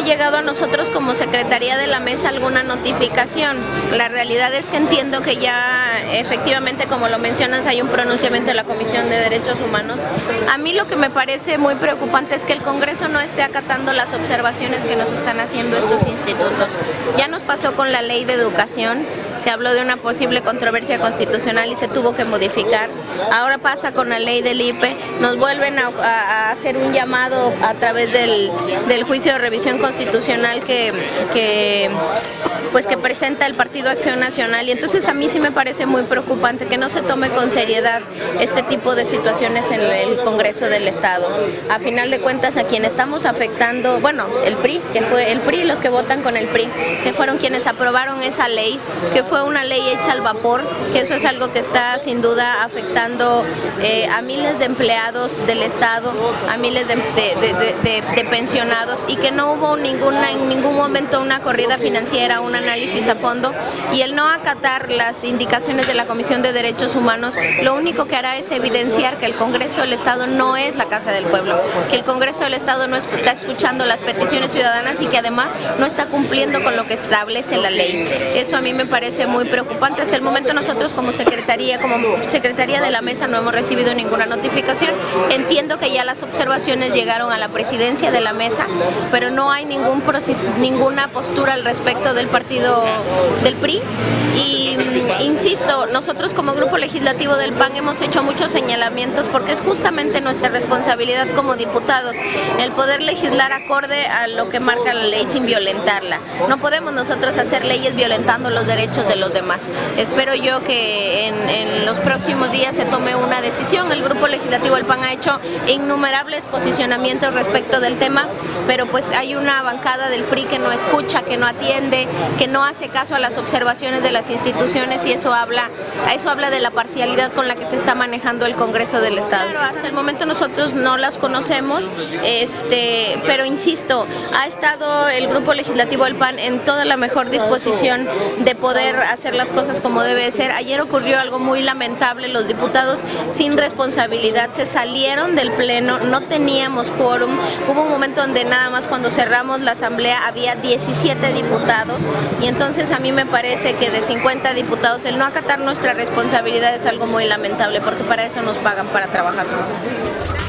llegado a nosotros como Secretaría de la Mesa alguna notificación. La realidad es que entiendo que ya efectivamente, como lo mencionas, hay un pronunciamiento de la Comisión de Derechos Humanos. A mí lo que me parece muy preocupante es que el Congreso no esté acatando las observaciones que nos están haciendo estos institutos. Ya nos pasó con la Ley de Educación, se habló de una posible controversia constitucional y se tuvo que modificar. Ahora pasa con la ley del IPE, nos vuelven a hacer un llamado a través del juicio de revisión constitucional que presenta el Partido Acción Nacional, y entonces a mí sí me parece muy preocupante que no se tome con seriedad este tipo de situaciones en el Congreso del Estado. A final de cuentas, a quien estamos afectando, bueno, el PRI, que fue el PRI, los que votan con el PRI, que fueron quienes aprobaron esa ley, que fue una ley hecha al vapor, que eso es algo que está sin duda afectando a miles de empleados del Estado, a miles de pensionados, y que no hubo en ningún momento una corrida financiera, un análisis a fondo, y el no acatar las indicaciones de la Comisión de Derechos Humanos lo único que hará es evidenciar que el Congreso del Estado no es la Casa del Pueblo, que el Congreso del Estado no está escuchando las peticiones ciudadanas y que además no está cumpliendo con lo que establece la ley. Eso a mí me parece muy preocupante. Hasta el momento nosotros como Secretaría de la Mesa no hemos recibido ninguna notificación. Entiendo que ya las observaciones llegaron a la presidencia de la Mesa, pero no hay ninguna postura al respecto del partido del PRI. Y insisto, nosotros como Grupo Legislativo del PAN hemos hecho muchos señalamientos porque es justamente nuestra responsabilidad como diputados el poder legislar acorde a lo que marca la ley sin violentarla. No podemos nosotros hacer leyes violentando los derechos de los demás. Espero yo que en los próximos días se tome una decisión. El Grupo Legislativo del PAN ha hecho innumerables posicionamientos respecto del tema, pero pues hay una bancada del PRI que no escucha, que no atiende, que no hace caso a las observaciones de las instituciones, y eso habla de la parcialidad con la que se está manejando el Congreso del Estado. Claro, hasta el momento nosotros no las conocemos, pero insisto, ha estado el Grupo Legislativo del PAN en toda la mejor disposición de poder hacer las cosas como debe ser. Ayer ocurrió algo muy lamentable, los diputados sin responsabilidad se salieron del pleno, no teníamos quórum, hubo un momento donde nada más cuando cerramos la asamblea había 17 diputados, y entonces a mí me parece que de 50 diputados el no acatar nuestra responsabilidad es algo muy lamentable, porque para eso nos pagan, para trabajar.